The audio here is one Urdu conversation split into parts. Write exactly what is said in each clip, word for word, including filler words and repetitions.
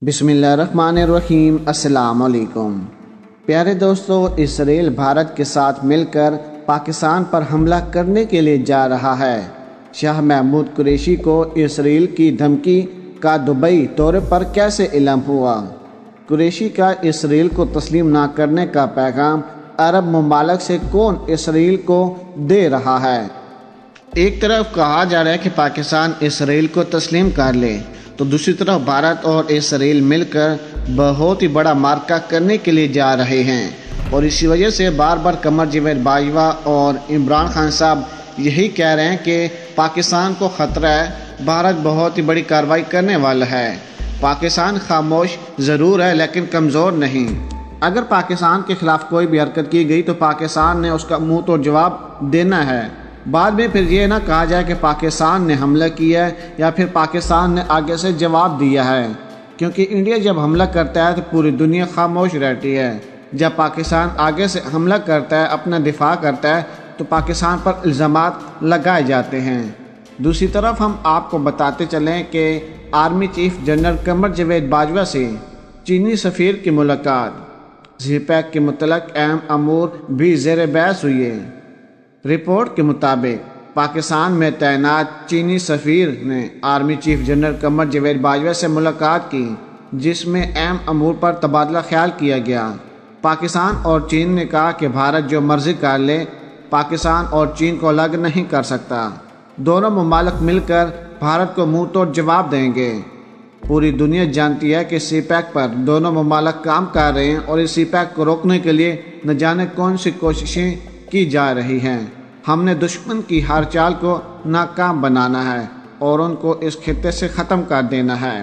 بسم اللہ الرحمن الرحیم۔ السلام علیکم پیارے دوستو، اسرائیل بھارت کے ساتھ مل کر پاکستان پر حملہ کرنے کے لیے جا رہا ہے۔ شاہ محمود قریشی کو اسرائیل کی دھمکی کا دبئی دورے پر کیسے علم ہوا؟ قریشی کا اسرائیل کو تسلیم نہ کرنے کا پیغام عرب ممالک سے کون اسرائیل کو دے رہا ہے؟ ایک طرف کہا جا رہا ہے کہ پاکستان اسرائیل کو تسلیم کر لے، تو دوسری طرف بھارت اور اسرائیل مل کر بہت ہی بڑا معرکہ کرنے کے لیے جا رہے ہیں، اور اسی وجہ سے بار بار قمر جاوید باجوہ اور عمران خان صاحب یہی کہہ رہے ہیں کہ پاکستان کو خطرہ ہے، بھارت بہت ہی بڑی کارروائی کرنے والا ہے۔ پاکستان خاموش ضرور ہے لیکن کمزور نہیں۔ اگر پاکستان کے خلاف کوئی بھی حرکت کی گئی تو پاکستان نے اس کا منہ توڑ جواب دینا ہے۔ بعد میں پھر یہ نہ کہا جائے کہ پاکستان نے حملہ کیا ہے یا پھر پاکستان نے آگے سے جواب دیا ہے، کیونکہ انڈیا جب حملہ کرتا ہے تو پوری دنیا خاموش رہتی ہے۔ جب پاکستان آگے سے حملہ کرتا ہے، اپنا دفاع کرتا ہے، تو پاکستان پر الزامات لگائے جاتے ہیں۔ دوسری طرف ہم آپ کو بتاتے چلیں کہ army chief general Qamar Javed Bajwa سے چینی سفیر کی ملاقات، سی پیک کے متعلق اہم امور بھی زیر بحث ہوئی ہے۔ رپورٹ کے مطابق پاکستان میں تعینات چینی سفیر نے army chief general Qamar Javed Bajwa سے ملاقات کی، جس میں اہم امور پر تبادلہ خیال کیا گیا۔ پاکستان اور چین نے کہا کہ بھارت جو مرضی کر لے، پاکستان اور چین کو الگ نہیں کر سکتا۔ دونوں ممالک مل کر بھارت کو منہ توڑ جواب دیں گے۔ پوری دنیا جانتی ہے کہ سی پیک پر دونوں ممالک کام کر رہے ہیں، اور اس سی پیک کو روکنے کے لیے نہ جانے کون سی کوششیں کی جا رہی ہیں۔ ہم نے دشمن کی ہر چال کو ناکام بنانا ہے اور ان کو اس خطے سے ختم کر دینا ہے۔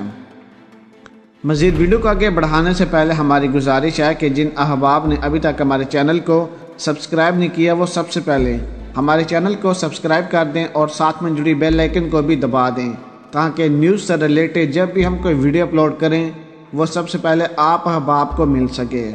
مزید ویڈیو کو آگے بڑھانے سے پہلے ہماری گزارش ہے کہ جن احباب نے ابھی تک ہمارے چینل کو سبسکرائب نہیں کیا، وہ سب سے پہلے ہمارے چینل کو سبسکرائب کر دیں اور ساتھ میں جڑی بیل آئیکن کو بھی دبا دیں، تاکہ نیوز سے ریلیٹڈ جب بھی ہم کوئی ویڈیو اپلوڈ کریں وہ سب سے پہلے آپ احباب کو مل سکے۔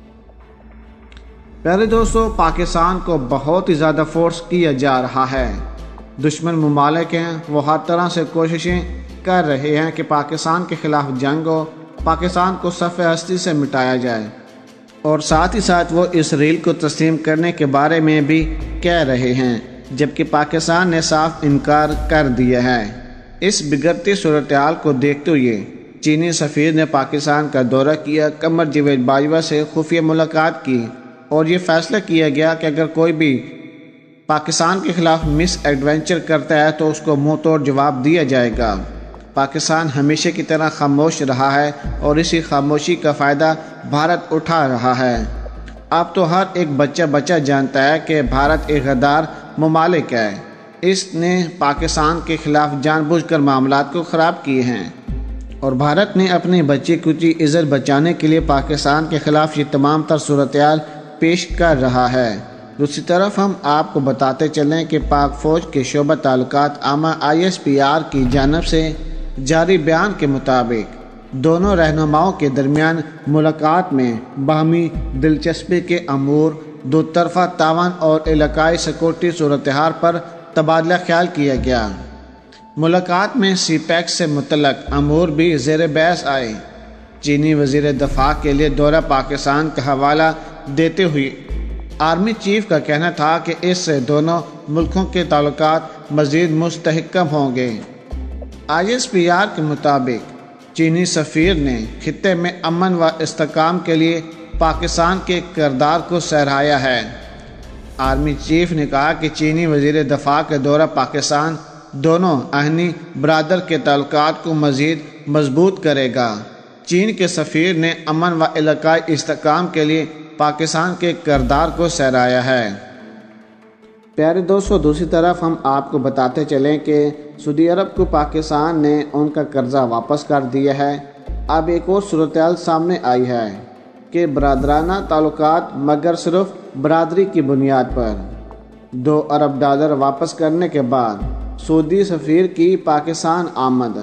پیارے دوستو، پاکستان کو بہت ہی زیادہ فورس کیا جا رہا ہے۔ دشمن ممالک ہیں، وہ ہر طرح سے کوششیں کر رہے ہیں کہ پاکستان کے خلاف جنگ ہو، پاکستان کو صف ہستی سے مٹایا جائے، اور ساتھ ہی ساتھ وہ اسرائیل کو تسلیم کرنے کے بارے میں بھی کہہ رہے ہیں، جبکہ پاکستان نے صاف انکار کر دیا ہے۔ اس بگڑتی صورتحال کو دیکھتے ہوئے چینی سفیر نے پاکستان کا دورہ کیا، قمر جاوید باجوہ سے خفیہ ملاقات کی، اور یہ فیصلہ کیا گیا کہ اگر کوئی بھی پاکستان کے خلاف مس ایڈونچر کرتا ہے تو اس کو منہ توڑ جواب دیا جائے گا۔ پاکستان ہمیشہ کی طرح خاموش رہا ہے اور اسی خاموشی کا فائدہ بھارت اٹھا رہا ہے۔ اب تو ہر ایک بچہ بچہ جانتا ہے کہ بھارت ایک غدار ممالک ہے۔ اس نے پاکستان کے خلاف جان بوجھ کر معاملات کو خراب کیے ہیں، اور بھارت نے اپنی بچی کچی عزت بچانے کے لیے پاکستان کے خلاف یہ تمام تر صورتحال پیش کر رہا ہے۔ دوسری طرف ہم آپ کو بتاتے چلیں کہ پاک فوج کے شعبہ تعلقات عامہ آئی ایس پی آر کی جانب سے جاری بیان کے مطابق دونوں رہنماؤں کے درمیان ملاقات میں باہمی دلچسپی کے امور، دو طرفہ تعاون اور علاقائی سیکورٹی صورتحال پر تبادلہ خیال کیا گیا۔ ملاقات میں سی پیک سے متعلق امور بھی زیر بحث آئے۔ چینی وزیر دفاع کے لیے دورہ پاکستان کا حوالہ دیتے ہوئے آرمی چیف کا کہنا تھا کہ اس سے دونوں ملکوں کے تعلقات مزید مستحکم ہوں گے۔ آئی ایس پی آر کے مطابق چینی سفیر نے خطے میں امن و استحکام کے لیے پاکستان کے کردار کو سراہا ہے۔ آرمی چیف نے کہا کہ چینی وزیر دفاع کا دورہ پاکستان دونوں اہنی برادر کے تعلقات کو مزید مضبوط کرے گا۔ چین کے سفیر نے امن و علاقائی استحکام کے لیے پاکستان کے کردار کو سراہا ہے۔ پیارے دوستو، دوسری طرف ہم آپ کو بتاتے چلیں کہ سعودی عرب کو پاکستان نے ان کا قرضہ واپس کر دیا ہے۔ اب ایک اور صورتحال سامنے آئی ہے کہ برادرانہ تعلقات مگر صرف برادری کی بنیاد پر دو ارب ڈالر واپس کرنے کے بعد سعودی سفیر کی پاکستان آمد۔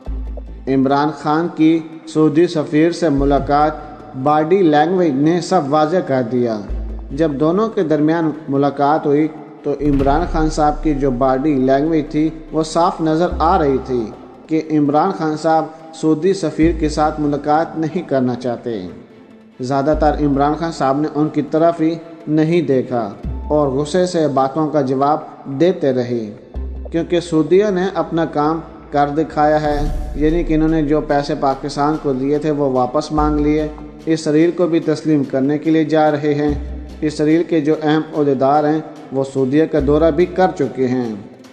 عمران خان کی سعودی سفیر سے ملاقات، باڈی لینگویج نے سب واضح کر دیا۔ جب دونوں کے درمیان ملاقات ہوئی تو عمران خان صاحب کی جو باڈی لینگویج تھی وہ صاف نظر آ رہی تھی کہ عمران خان صاحب سعودی سفیر کے ساتھ ملاقات نہیں کرنا چاہتے۔ زیادہ تر عمران خان صاحب نے ان کی طرف ہی نہیں دیکھا اور غصے سے باتوں کا جواب دیتے رہے، کیونکہ سعودیہ نے اپنا کام کر دکھایا ہے، یعنی کہ انہوں نے جو پیسے پاکستان کو دیے تھے وہ واپس مانگ لیے، اسرائیل کو بھی تسلیم کرنے کے لیے جا رہے ہیں۔ اسرائیل کے جو اہم عہدیدار ہیں وہ سعودیہ کا دورہ بھی کر چکے ہیں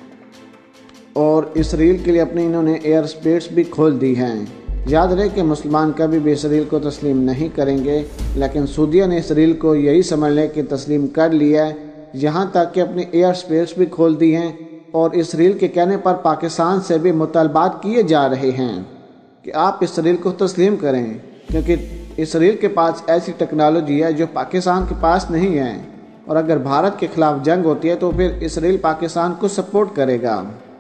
اور اسرائیل کے لیے اپنی انہوں نے ایئر اسپیس بھی کھول دی ہیں۔ یاد رہے کہ مسلمان کبھی بھی اسرائیل کو تسلیم نہیں کریں گے، لیکن سعودیہ نے اسرائیل کو یہی سمجھ لے کہ تسلیم کر لیا ہے، یہاں تک کہ اپنی ایئر اسپیس بھی کھول دی ہیں اور اسرائیل کے کہنے پر پاکستان سے بھی مطالبات کیے جا رہے ہیں کہ آپ اسرائیل کو تسلیم کریں، کیونکہ اسرائیل کے پاس ایسی ٹیکنالوجی ہے جو پاکستان کے پاس نہیں ہے، اور اگر بھارت کے خلاف جنگ ہوتی ہے تو پھر اسرائیل پاکستان کو سپورٹ کرے گا۔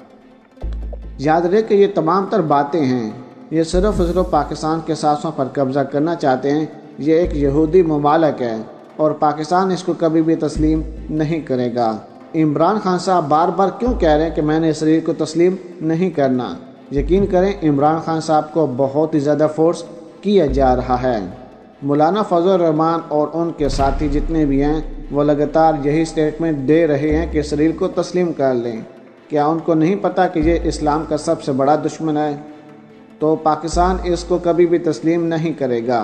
یاد رہے کہ یہ تمام تر باتیں ہیں، یہ صرف اور صرف پاکستان کے سانسوں پر قبضہ کرنا چاہتے ہیں۔ یہ ایک یہودی ممالک ہے اور پاکستان اس کو کبھی بھی تسلیم نہیں کرے گا۔ عمران خان صاحب بار بار کیوں کہہ رہے ہیں کہ میں نے اسرائیل کو تسلیم نہیں کرنا؟ یقین کریں عمران خان صاحب کو بہت ہی زیادہ فورس کیا جا رہا ہے۔ مولانا فضل الرحمان اور ان کے ساتھی جتنے بھی ہیں وہ لگاتار یہی سٹیٹمنٹ دے رہے ہیں کہ اسرائیل کو تسلیم کر لیں۔ کیا ان کو نہیں پتہ کہ یہ اسلام کا سب سے بڑا دشمن ہے؟ تو پاکستان اس کو کبھی بھی تسلیم نہیں کرے گا۔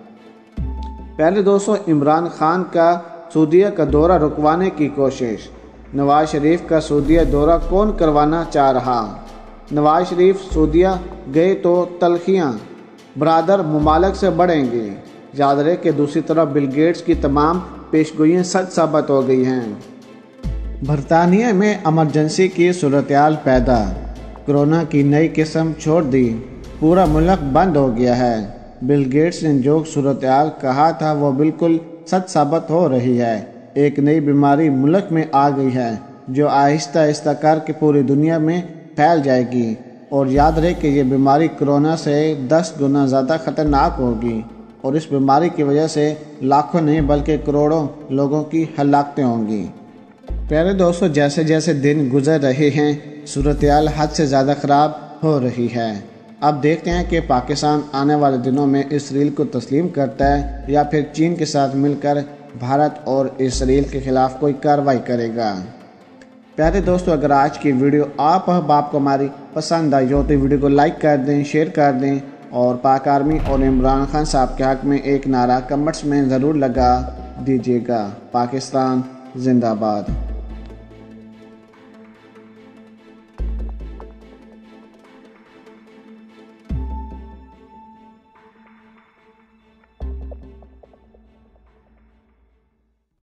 پہلے دوستو، عمران خان کا سعودیہ کا دورہ رکوانے کی کوشش۔ نواز شریف کا سعودیہ دورہ کون کروانا چاہ رہا؟ نواز شریف سعودیہ گئے تو تلخیاں برادر ممالک سے بڑھیں گے۔ یاد رہے کہ دوسری طرف بل گیٹس کی تمام پیشگوئیاں سچ ثابت ہو گئی ہیں۔ برطانیہ میں ایمرجنسی کی صورتحال پیدا، کرونا کی نئی قسم چھوڑ دی، پورا ملک بند ہو گیا ہے۔ بل گیٹس نے جو صورتحال کہا تھا وہ بالکل سچ ثابت ہو رہی ہے۔ ایک نئی بیماری ملک میں آ گئی ہے جو آہستہ آہستہ کر کے پوری دنیا میں پھیل جائے گی، اور یاد رہے کہ یہ بیماری کرونا سے دس گنا زیادہ خطرناک ہوگی، اور اس بیماری کی وجہ سے لاکھوں نہیں بلکہ کروڑوں لوگوں کی ہلاکتیں ہوں گی۔ پیارے دوستو، جیسے جیسے دن گزر رہے ہیں صورتحال حد سے زیادہ خراب ہو رہی ہے۔ اب دیکھتے ہیں کہ پاکستان آنے والے دنوں میں اسرائیل کو تسلیم کرتا ہے یا پھر چین کے ساتھ مل کر بھارت اور اسرائیل کے خلاف کوئی کارروائی کرے گا۔ پیارے دوستو، اگر آج کی ویڈیو آپ احباب کو ہماری پسند آئی ہو تو ویڈیو کو لائک کر دیں، شیئر کر دیں، اور پاک آرمی اور عمران خان صاحب کے حق میں ایک نعرہ کمنٹس میں ضرور لگا دیجیے گا۔ پاکستان زندہ باد۔